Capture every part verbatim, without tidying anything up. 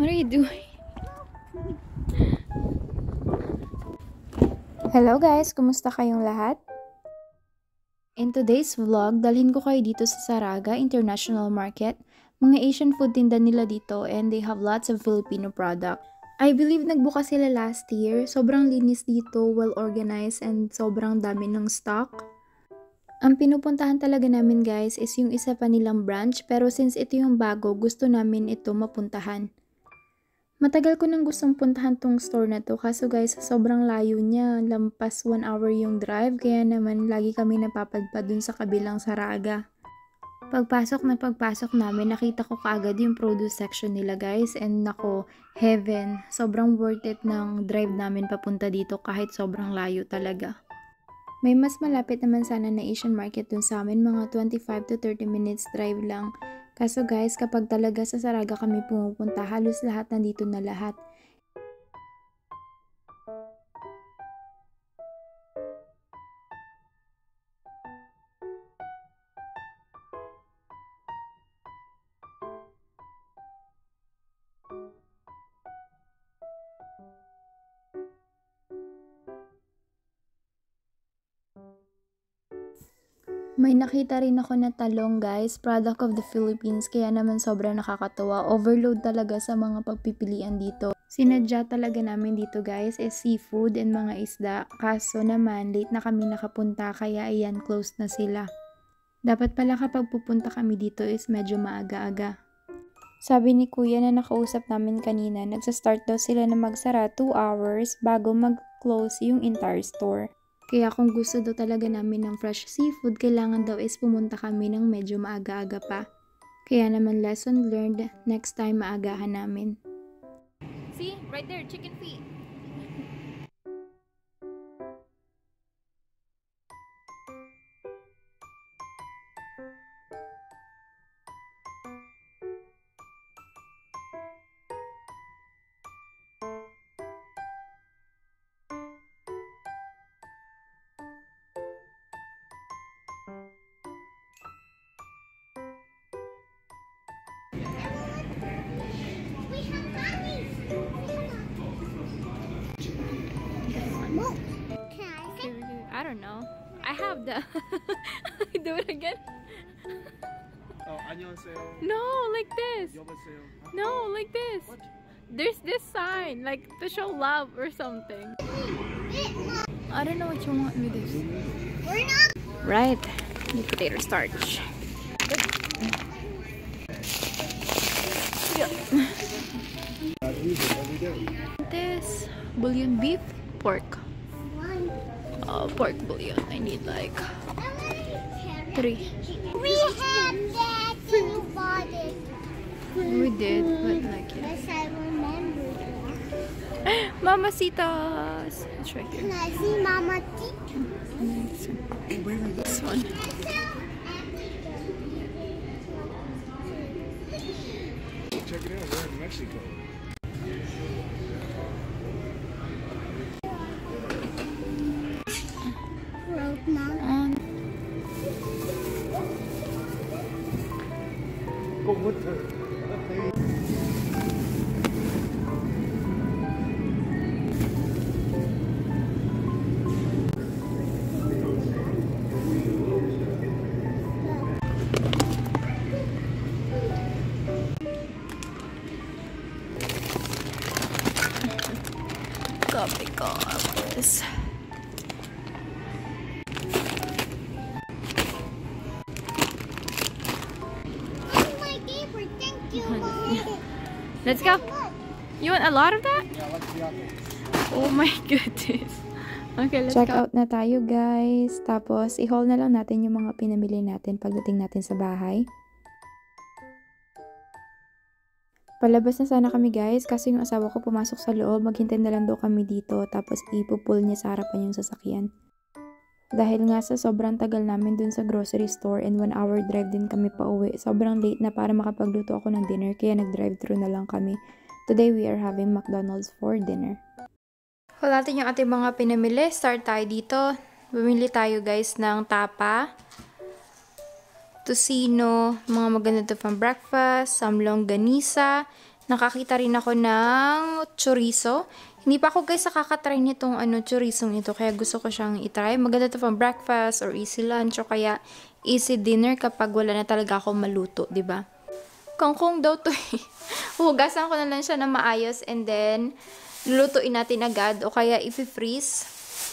What are you doing? Hello guys, kumusta kayong lahat? In today's vlog, dalhin ko kayo dito sa Saraga International Market. Mga Asian food tinda nila dito and they have lots of Filipino product. I believe nagbukas sila last year. Sobrang linis dito, well organized and sobrang dami ng stock. Ang pinupuntahan talaga namin guys is yung isa pa nilang branch, pero since ito yung bago, gusto namin ito mapuntahan. Matagal ko nang gustong puntahan tong store na to, kaso guys sobrang layo niya, lampas one hour yung drive, kaya naman lagi kami napapadpad dun sa kabilang Saraga. Pagpasok na pagpasok namin, nakita ko kaagad yung produce section nila guys, and nako, heaven, sobrang worth it ng drive namin papunta dito kahit sobrang layo talaga. May mas malapit naman sana na Asian market dun sa amin, mga twenty-five to thirty minutes drive lang. Kaso guys, kapag talaga sa Saraga kami pumupunta, halos lahat nandito na lahat. May nakita rin ako na talong guys, product of the Philippines, kaya naman sobrang nakakatuwa. Overload talaga sa mga pagpipilian dito. Sinadya talaga namin dito guys is seafood and mga isda. Kaso naman, late na kami nakapunta kaya ayan, closed na sila. Dapat pala kapag pupunta kami dito is medyo maaga-aga. Sabi ni kuya na nakausap namin kanina, nagsa-start daw sila na magsara two hours bago mag-close yung entire store. Kaya kung gusto daw talaga namin ng fresh seafood, kailangan daw is pumunta kami ng medyo maaga-aga pa. Kaya naman lesson learned, next time maagahan namin. See? Right there, chicken feet. I don't know. I have the. Do it again. Oh, 안녕하세요. No, like this. 여보세요. No, like this. What? There's this sign, like to show love or something. I don't know what you want with this. We're not. Right, the potato starch. Yeah. This bouillon beef, pork. Uh, pork bouillon. I need like three. We had that and you bought it. We did, but like yeah. Yes, I remember that. Mamacitas. It's right Can here. I see Mama Tita? This one. Check it out. We're in Mexico. Road Mom. Um, Oh, what the? Copy ko. I want this. Oh my favorite. Thank you, Mom. Let's go. You want a lot of that? Yeah, let's be honest. Oh my goodness. Okay, let's Check go. out na tayo guys. Tapos, i-haul na lang natin yung mga pinamili natin pagdating natin sa bahay. Palabas na sana kami guys kasi yung asawa ko pumasok sa loob. Maghintay na lang daw kami dito. Tapos, ipupull niya sa harapan yung sasakyan. Dahil nga sa sobrang tagal namin dun sa grocery store and one hour drive din kami pa uwi. Sobrang late na para makapagluto ako ng dinner kaya nag-drive thru na lang kami. Today we are having McDonald's for dinner. Haul natin yung ating mga pinamili. Start tayo dito. Bumili tayo guys ng tapa, tocino, mga maganda to pang breakfast, some longganisa, Nakakita rin ako ng chorizo. Hindi pa ako guys nakakatry nitong ano, chorizo nito. Kaya gusto ko siyang itry. Maganda to pang breakfast or easy lunch o kaya easy dinner kapag wala na talaga akong maluto, ba diba? Kangkong daw to eh. Hugasan ko na lang siya na maayos and then lulutuin natin agad o kaya i-freeze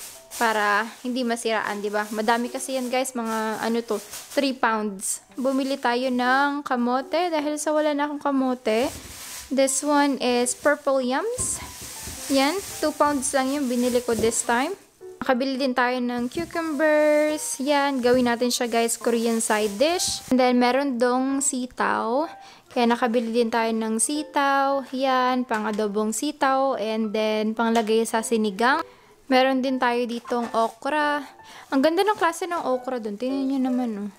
para hindi masiraan, di ba? Madami kasi yan guys, mga ano to, three pounds. Bumili tayo ng kamote dahil sa wala na akong kamote. This one is purple yams. Yan, two pounds lang yung binili ko this time. Nakabili din tayo ng cucumbers. Yan, gawin natin siya guys, Korean side dish. And then meron dong sitaw. Kaya nakabili din tayo ng sitaw. Yan, pang adobong sitaw. And then panglagay sa sinigang. Meron din tayo ditong okra. Ang ganda ng klase ng okra dun. Tingnan nyo naman, oh.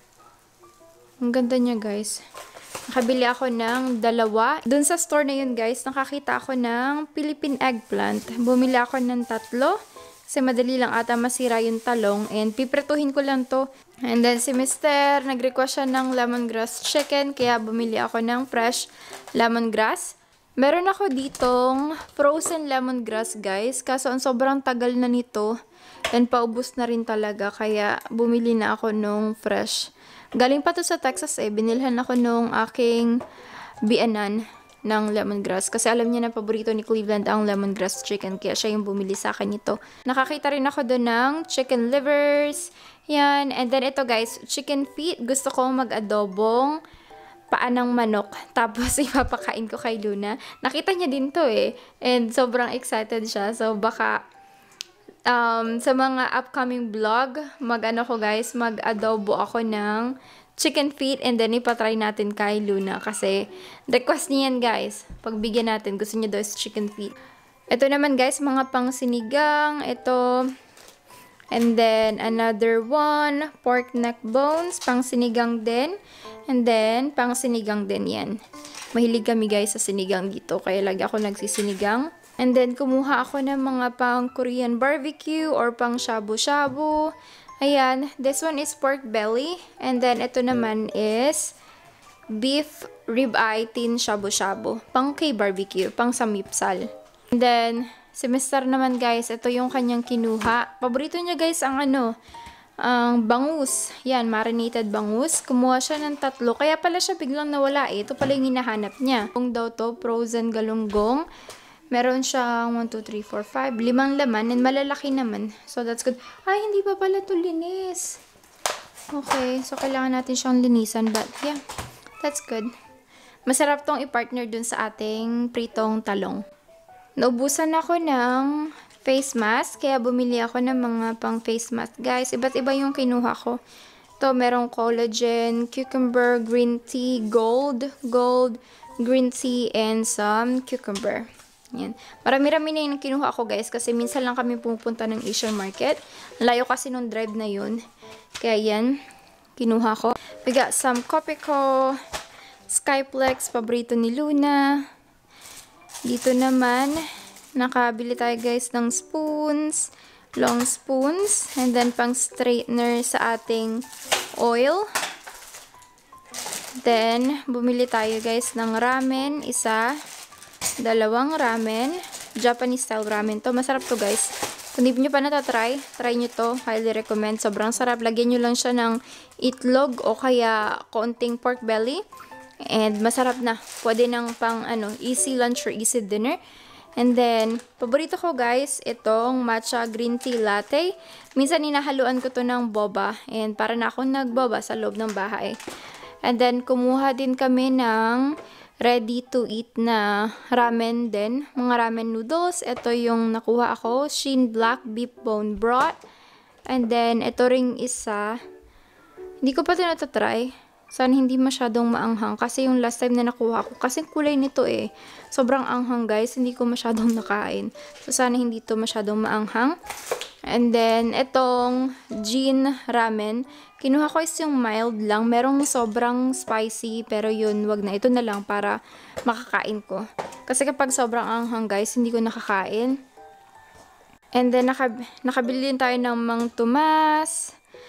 Ang ganda niya, guys. Nakabili ako ng dalawa. Dun sa store na yun, guys, nakakita ako ng Philippine eggplant. Bumili ako ng tatlo. Kasi madali lang ata masira yung talong. And pipretuhin ko lang to. And then si Mister nag-request siya ng lemongrass chicken. Kaya bumili ako ng fresh lemongrass. Meron ako ditong frozen lemongrass, guys. Kaso ang sobrang tagal na nito. And paubos na rin talaga. Kaya bumili na ako nung fresh. Galing pa to sa Texas eh. Binilhan ako nung aking bianan ng lemongrass. Kasi alam niya na paborito ni Cleveland ang lemongrass chicken. Kaya siya yung bumili sa akin nito. Nakakita rin ako doon ng chicken livers. Yan. And then ito guys, chicken feet. Gusto ko mag-adobong paa ng manok. Tapos ipapakain ko kay Luna. Nakita niya din to eh. And sobrang excited siya. So baka um, sa mga upcoming vlog, mag-ano ko guys, mag-adobo ako ng chicken feet and then ipatry natin kay Luna kasi request niya yan guys. Pagbigyan natin, gusto niya daw is chicken feet. Ito naman guys, mga pang sinigang. Ito. And then another one, pork neck bones, pang sinigang din. And then pang sinigang din yan. Mahilig kami guys sa sinigang dito kaya lagi ako nagsisinigang. And then kumuha ako ng mga pang Korean barbecue or pang shabu-shabu. Ayan, this one is pork belly. And then, ito naman is beef ribeye tin shabu-shabu. Pang K-barbecue, pang samipsal. And then, si Mister naman guys, ito yung kanyang kinuha. Paborito niya guys ang ano, ang bangus. Yan, marinated bangus. Kumuha siya ng tatlo. Kaya pala siya biglang nawala eh. Ito pala yung hinahanap niya. Kung daw to, frozen galunggong. Meron siyang one, two, three, four, five. Limang laman. And malalaki naman. So, that's good. Ay, hindi pa pala ito linis. Okay. So, kailangan natin siyang linisan. But, yeah. That's good. Masarap tong i-partner dun sa ating pritong talong. Naubusan ako ng face mask. Kaya bumili ako ng mga pang face mask. Guys, iba't iba yung kinuha ko. Ito, merong collagen, cucumber, green tea, gold, gold, green tea, and some cucumber. Yan. Marami-rami na yung kinuha ko guys kasi minsan lang kami pupunta ng Asian market. Layo kasi nung drive na yun. Kaya yan, kinuha ko. We got some Copico, Skyplex, paborito ni Luna. Dito naman, nakabili tayo guys ng spoons, long spoons, and then pang straightener sa ating oil. Then, bumili tayo guys ng ramen, isa. Dalawang ramen. Japanese style ramen. To masarap to guys. Kung di nyo pa natatry, try nyo to. Highly recommend. Sobrang sarap. Lagyan nyo lang siya ng itlog o kaya konting pork belly. And masarap na. Pwede ng pang ano, easy lunch or easy dinner. And then, paborito ko guys, itong matcha green tea latte. Minsan inahaluan ko to ng boba. And para na akong nagboba sa loob ng bahay. And then, kumuha din kami ng ready to eat na ramen din. Mga ramen noodles. Ito yung nakuha ako. Shin Black Beef Bone Broth. And then, ito ring isa. Hindi ko pa ito natatry. Sana hindi masyadong maanghang. Kasi yung last time na nakuha ko. Kasi kulay nito eh. Sobrang anghang guys. Hindi ko masyadong nakain. So, sana hindi ito masyadong maanghang. And then, itong Jin ramen. Kinuha ko is yung mild lang. Merong sobrang spicy. Pero yun, wag na. Ito na lang para makakain ko. Kasi kapag sobrang anghang guys, hindi ko nakakain. And then, nakab nakabili din tayo ng Mang Tomas.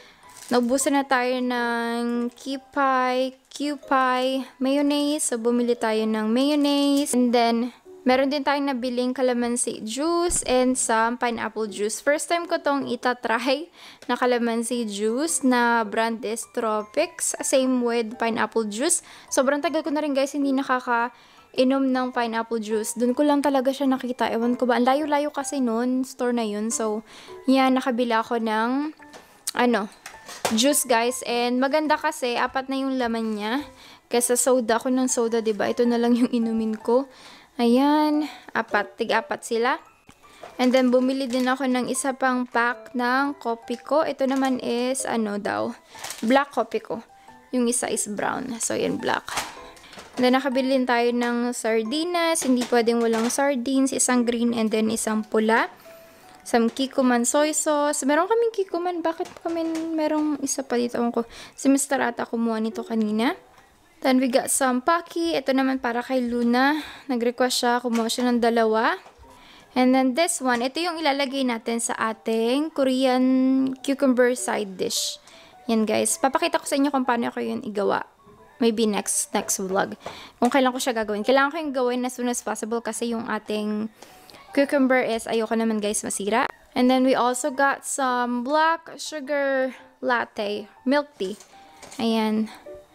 Naubusan na tayo ng Kewpie, Kewpie, mayonnaise. So, bumili tayo ng mayonnaise. And then, meron din tayong nabiling calamansi juice and some pineapple juice. First time ko tong itatry na calamansi juice na brand is Tropics. Same with pineapple juice. Sobrang tagal ko na rin guys, hindi nakaka-inom ng pineapple juice. Doon ko lang talaga siya nakita. Ewan ko ba, ang layo-layo kasi noon, store na yun. So, yan, nakabila ako ng, ano, juice guys. And maganda kasi, apat na yung laman niya. Kasi soda ako ng soda, diba? Ito na lang yung inumin ko. Ayan, apat, tig-apat sila. And then, bumili din ako ng isa pang pack ng kopi ko. Ito naman is, ano daw, black kopi ko. Yung isa is brown. So, yan, black. And then, nakabili din tayo ng sardinas. Hindi pwedeng walang sardines. Isang green and then isang pula. Some Kikkoman soy sauce. Meron kaming Kikkoman. Bakit kami merong isa pa dito? Ko. Si mister Ata kumuha nito kanina. Then we got some Pocky. Ito naman para kay Luna. Nag-request siya. Kumuha siya ng dalawa. And then this one. Ito yung ilalagay natin sa ating Korean cucumber side dish. Yan guys. Papakita ko sa inyo kung paano ko yun igawa. Maybe next next vlog. Kung kailan ko siya gagawin. Kailangan ko yung gawin as soon as possible kasi yung ating cucumber is ayoko naman guys masira. And then we also got some black sugar latte, milk tea. Ayan.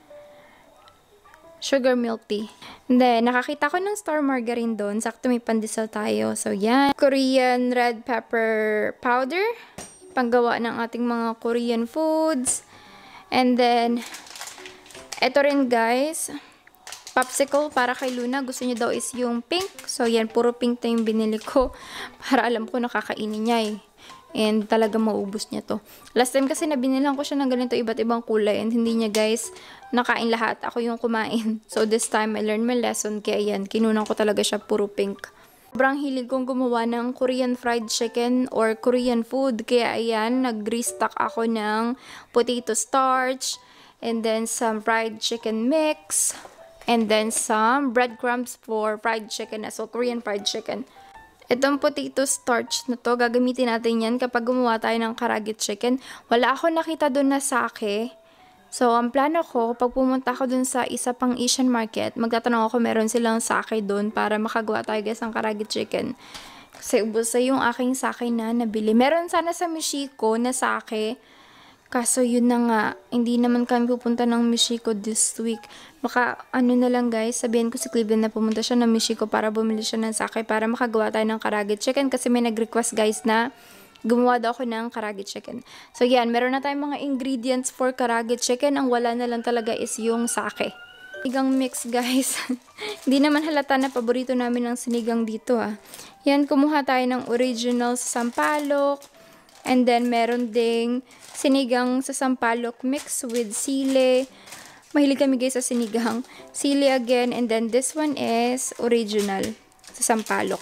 Sugar milk tea. And then nakakita ko ng Star Margarine doon. Sakto may pandesal tayo. So yan. Korean red pepper powder. Panggawa ng ating mga Korean foods. And then eto rin guys. Popsicle para kay Luna. Gusto niya daw is yung pink. So, yan. Puro pink na yung binili ko. Para alam ko nakakainin niya eh. And talaga maubos niya to. Last time kasi nabinilang ko siya ng ganito iba't ibang kulay. And hindi niya guys nakain lahat. Ako yung kumain. So, this time I learned my lesson. Kaya yan. Kinunan ko talaga siya puro pink. Sobrang hilig kong gumawa ng Korean fried chicken or Korean food. Kaya ayan. Nag-restock ako ng potato starch. And then some fried chicken mix. And then some breadcrumbs for fried chicken as well, Korean fried chicken. Itong potato starch na to, gagamitin natin yan kapag gumawa tayo ng karaage chicken. Wala ako nakita doon na sake. So, ang plano ko, pag pumunta ako doon sa isa pang Asian market, magtatanong ako meron silang sake doon para makagawa tayo guys ng karaage chicken. Kasi ubos na yung aking sake na nabili. Meron sana sa Michiko na sake. Kaso yun na nga, hindi naman kami pupunta ng Michiko this week. Baka ano na lang guys, sabihin ko si Cleveland na pumunta siya ng Michiko para bumili siya ng sake para makagawa tayo ng karaage chicken. Kasi may nag-request guys na gumawa daw ako ng karaage chicken. So yan, meron na tayong mga ingredients for karaage chicken. Ang wala na lang talaga is yung sake. Sinigang mix guys. Hindi naman halata na paborito namin ng sinigang dito ah. Yan, kumuha tayo ng original sa sampalok. And then, meron ding sinigang sa sampalok mix with sili. Mahilig kami guys sa sinigang. Sili again. And then, this one is original sa sampalok.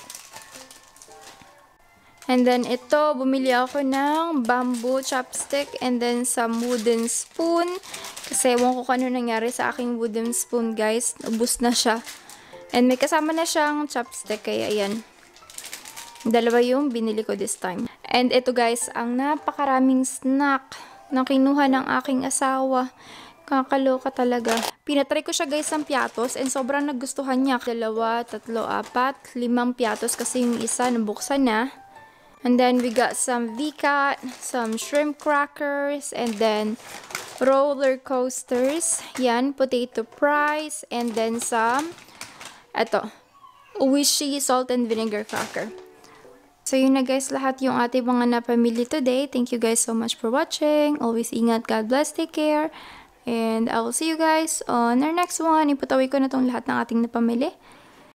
And then, ito, bumili ako ng bamboo chopstick and then some wooden spoon. Kasi, ewan ko kung ano nangyari sa aking wooden spoon, guys. Ubus na siya. And may kasama na siyang chopstick. Kaya, ayan. Dalawa yung binili ko this time. And ito guys, ang napakaraming snack na kinuha ng aking asawa. Kakaloka talaga. Pinatry ko siya guys ng piatos and sobrang nagustuhan niya. Dalawa, tatlo, apat, limang piatos kasi yung isa nabuksan na. And then we got some V-Cat, some shrimp crackers, and then roller coasters. Yan, potato fries, and then some, eto, Oishi salt and vinegar cracker. So yun na guys, lahat yung ating mga napamili today. Thank you guys so much for watching. Always ingat, God bless, take care. And I will see you guys on our next one. Iputawi ko na tong lahat ng ating napamili.